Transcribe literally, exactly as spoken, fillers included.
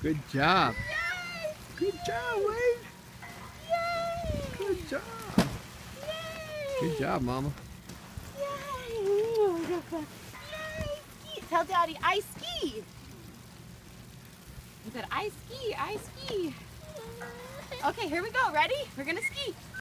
Good job. Yay! Good job, Wade. Yay! Good job. Yay! Good job, Mama. Yay! Yay! Ski. Tell Daddy, I ski. He said, I ski, I ski. Okay, here we go. Ready? We're gonna ski.